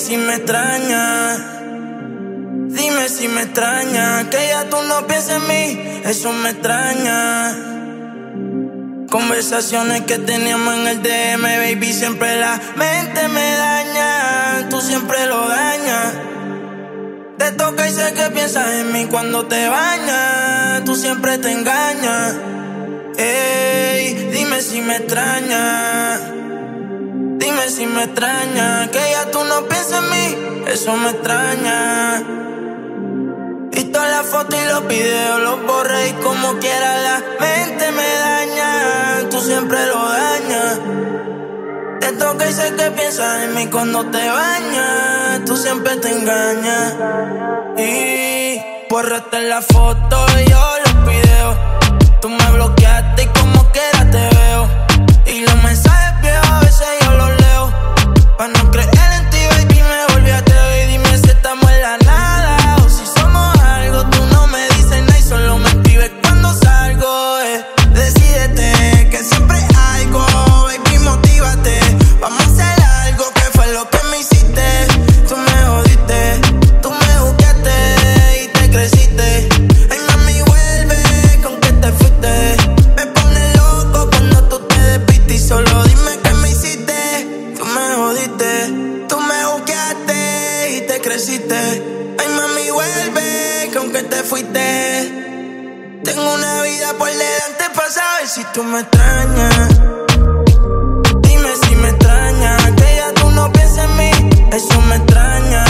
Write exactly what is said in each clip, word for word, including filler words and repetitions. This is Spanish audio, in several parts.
si me extrañas, dime si me extrañas, que ya tú no piensas en mí, eso me extraña. Conversaciones que teníamos en el D M, baby, siempre la mente me daña, tú siempre lo dañas. Te toca y sé que piensas en mí cuando te bañas, tú siempre te engañas. Ey, dime si me extrañas, dime si me extrañas, que ya tú no piensas en mí, eso me extraña. Y todas las fotos y los videos los borré y como quiera la mente me daña, tú siempre lo dañas. Te toca y sé que piensas en mí cuando te bañas, tú siempre te engañas. Y borraste la foto y yo los videos, tú me bloqueaste y como quiera te veo. Y los mensajes viejos a veces yo los leo, pa' no creer en ti, baby, me volví ateo. Y dime si estamos en la nada o si somos algo. Tú no me dices nada y solo me escribes cuando salgo, eh. Decídete, que siempre hay algo, baby, motívate. Vamos a hacer algo, que fue lo que me hiciste. Tú me jodiste, tú me buscaste y te creciste. Ay, mami, vuelve, con que te fuiste. Me pone loco cuando tú te despiste y solo dime qué me hiciste. Tú me jodiste, tú me buscaste y te creciste. Ay, mami, vuelve, con que te fuiste. Tengo una vida por delante para saber si tú me extrañas. Dime si me extrañas, que ya tú no piensas en mí, eso me extraña.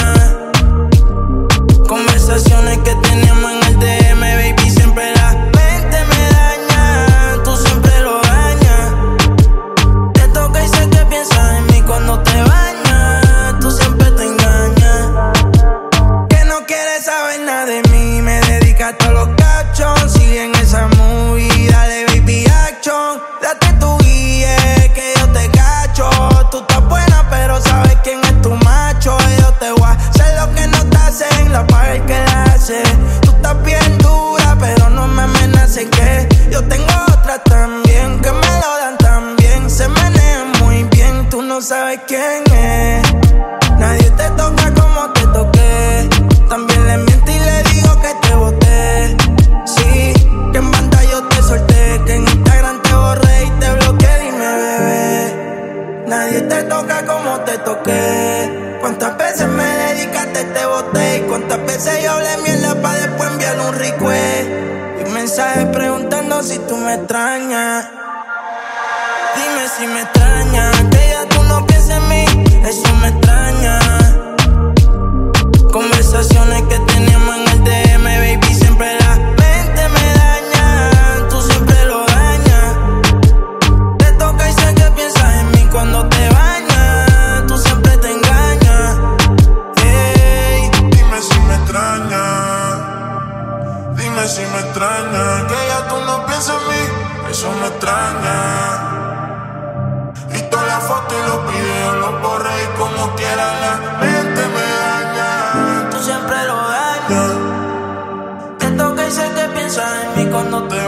Conversaciones que teníamos en el D M, baby, siempre la mente me daña, tú siempre lo dañas. Te toca y sé que piensas en mí cuando te bañas, tú siempre te engañas. Que no quieres saber nada de mí, me dedicas a todos los cachos. Sigue en esa movie, dale baby action. Date tu guía, que yo te cacho. Tú estás buena pero sabes quién es tu macho. Yo te voy a hacer lo que no te hacen, la paga el que la hace. Tú estás bien dura pero no me amenaces, que yo tengo otra también, que me lo dan también. Se menea muy bien, tú no sabes quién es. Nadie te toca como te toqué. También le miento y le digo que te boté. Sí, que en banda yo te solté, que en Instagram te borré y te bloqueé. Dime, bebé, nadie te toca como te toqué. ¿Cuántas veces me dedicaste, te boté? Y cuántas veces yo hablé mierda pa' después enviar un request y un mensaje preguntando si tú me extrañas. Dime si me extrañas, que ya tú no piensas en mí, eso me extraña. Conversaciones que teníamos en el D M, baby, siempre la mente me daña, tú siempre lo dañas. Te toca y sé que piensas en mí cuando te bañas, tú siempre te engañas. Hey, dime si me extrañas, dime si me extrañas, que ya tú no piensas en mí, eso me extraña. Y todas las fotos y los videos los borré y como quiera la mente me daña, tú siempre lo dañas. Te toca y sé que piensas en mí cuando te